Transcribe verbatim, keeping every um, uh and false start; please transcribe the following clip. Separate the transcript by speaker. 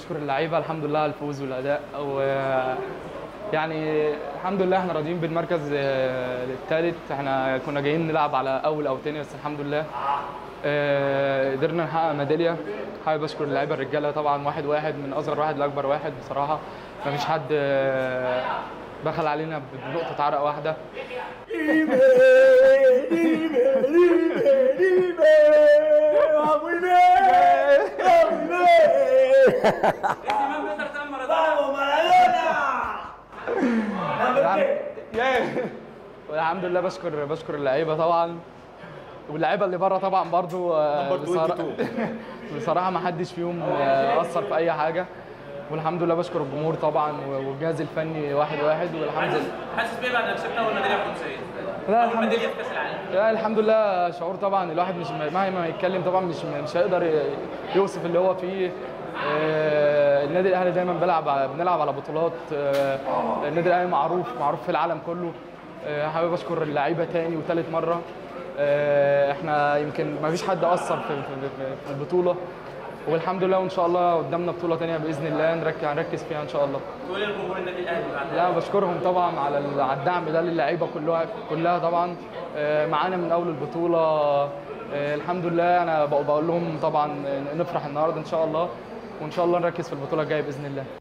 Speaker 1: بشكر اللعيبه الحمد لله على الفوز والاداء، و يعني الحمد لله احنا راضيين بالمركز الثالث. احنا كنا جايين نلعب على اول او ثاني، بس الحمد لله آه، قدرنا نحقق ميداليه. حابب اشكر اللعيبه الرجاله طبعا، واحد واحد من اصغر واحد لاكبر واحد. بصراحه ما فيش حد آه، بخل علينا بنقطه عرق واحده. والحمد لله بشكر بشكر اللعيبه طبعا، واللعيبه اللي بره طبعا برضو. بصراحه بصراحه ما حدش فيهم اثر في اي حاجه، والحمد لله بشكر الجمهور طبعا والجهاز الفني واحد واحد. والحمد لله.
Speaker 2: حاسس بايه بعد ما كسبت اول ميداليه فرنسيه؟
Speaker 1: لا الحمد
Speaker 2: ميداليه في كاس العالم.
Speaker 1: لا الحمد لله شعور طبعا. الواحد مش مهما يتكلم طبعا مش مش هيقدر يوصف اللي هو فيه. آه النادي الاهلي دايما بيلعب بنلعب على بطولات. آه النادي الاهلي معروف معروف في العالم كله. آه حابب اشكر اللعيبه تاني وثالث مره. آه احنا يمكن ما فيش حد اثر في, في, في البطوله، والحمد لله. وان شاء الله قدامنا بطوله ثانيه باذن الله نركز هنركز فيها ان شاء الله.
Speaker 2: تقول لجمهور النادي الاهلي بعد؟
Speaker 1: لا بشكرهم طبعا على على الدعم ده للعيبه كلها كلها طبعا. معانا من اول البطوله. الحمد لله. انا بقول لهم طبعا نفرح النهارده ان شاء الله، وان شاء الله نركز في البطوله الجايه باذن الله.